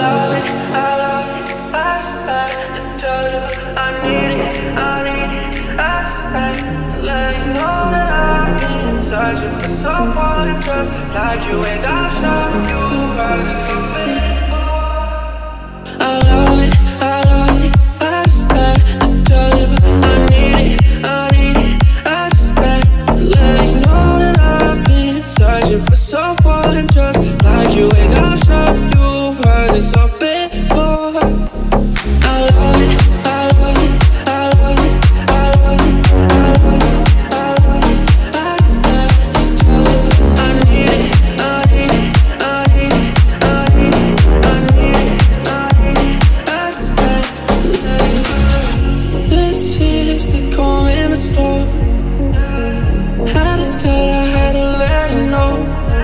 love it, I love it. I stay to tell you I need it, I need it. I stay to let you know that I've been searching for someone just like you, and I'm sure you've heard it before. I love it, I love it. I stay to tell you I need it, I need it. I stay to let you know that I've been searching for someone just like you, and I'm sure you've heard this all before. I love it, I love it, I love it, I love it, I love it, I love it. I stay to tell you I need it, I need it, I need it, I need it, I need it, I need it. I stay to let you know. This is the corner store. Had to tell her, had to let her know.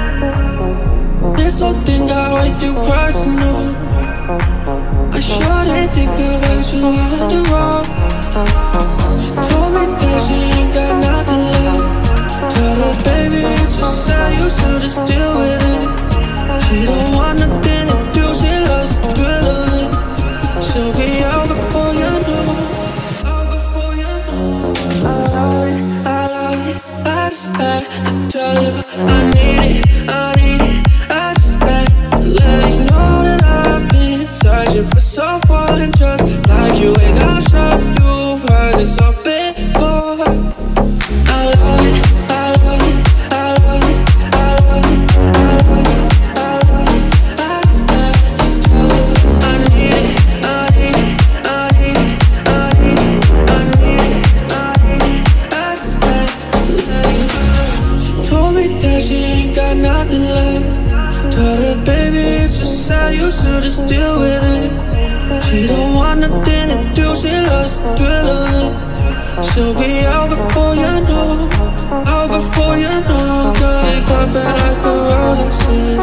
This whole thing got way too personal. I shouldn't think about you after all. She told me that she ain't got nothing left. Told her, baby, it's just sad, you should just deal with it. She don't want nothing to do, she loves the thrill of it. She'll be out before you know, out before you know. I love it, I love it. I just had to tell you I need it, I need it. I stay to let you know that I've been searching for someone just like you, and I'm sure you've heard this all before. I love it, I love it, I love it, I love it, I love it, I love it. I stay to tell you I need it, I need it, I need it, I need it, I need it, I need it. I stay to let you know. She told me that she ain't got nothing left. Told her, baby, it's just sad, you should just deal with it. She don't want nothing to do, she loves the thrill of it. She'll be out before you know, out before you know. Girl, you poppin' like a rose in city.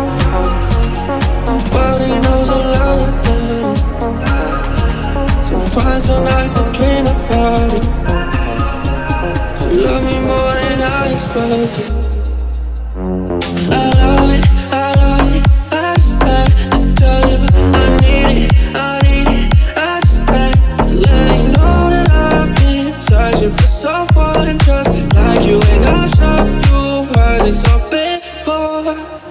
Nobody knows I love like that. So find some nights and dream about it. She love me more than I expected. I love it, I love it. I stay to tell you I need it, I need it. I stay to let you know that I've been searching for someone just like you, and I'm sure you've heard this all before.